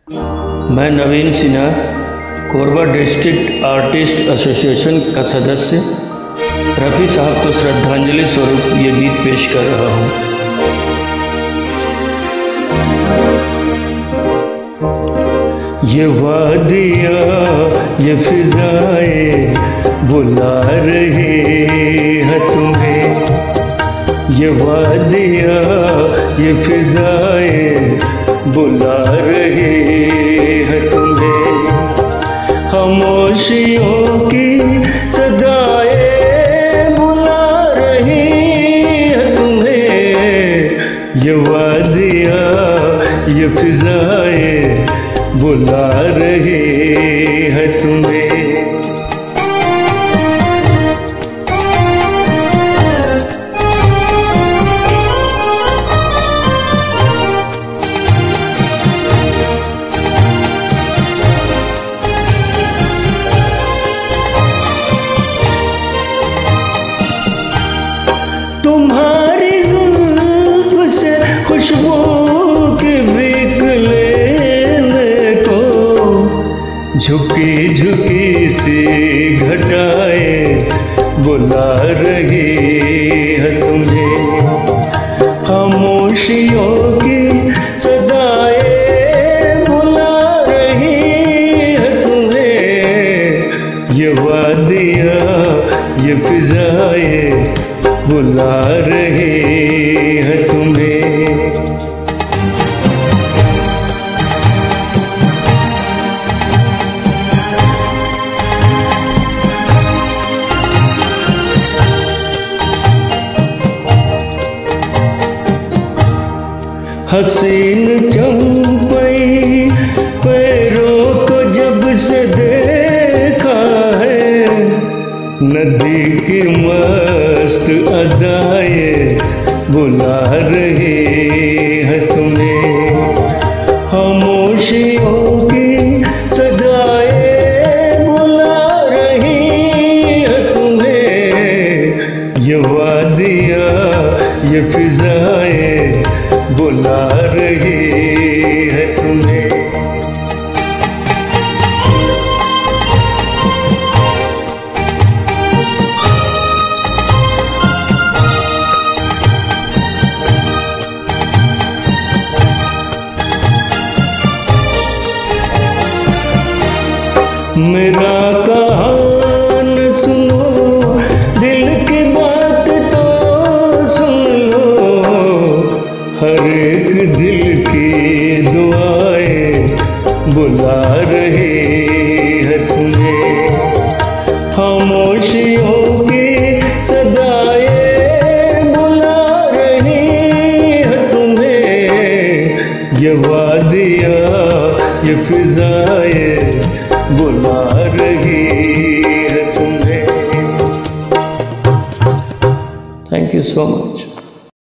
मैं Naveen Sinha Korba district artist association का सदस्य रफ़ी साहब को श्रद्धांजलि स्वरूप ये गीत पेश कर रहा हूँ। ये वादियाँ ये फिज़ाएं बुला रही हैं तुम्हें, ये वादियाँ ये फिज़ाएं बुला रही हैं तुम्हें, खामोशियों की सदाएं बुला रही हैं तुम्हें, ये वादियाँ ये फिज़ाएं बुला रही है तुम्हें। तुम्हारी जुल्फ़ से खुशबू की भीख लेने को झुकी झुकी सी घटाएं बुला रही है तुम्हें, खामोशियों की सदाएं बुला रही है तुम्हें, ये वादियाँ ये फिज़ाएं बुला रही है तुम्हें। हसीन चंपई पैरों को जब से देखा है, नदी की मस्त अदाएं बुला रही है तुम्हें, खामोशियों की सदाएं बुला रही है तुम्हें, ये वादियाँ ये फिज़ाएं बुला रही है तुम्हें। मेरा कहान सुनो, दिल की बात तो सुन लो, हर एक दिल की दुआएं बुला रही है तुम्हें, खामोशियों की सदाएं बुला रही है तुम्हें, ये वादियाँ ये फिज़ाएं बुला रही है तुम्हें। Thank you so much.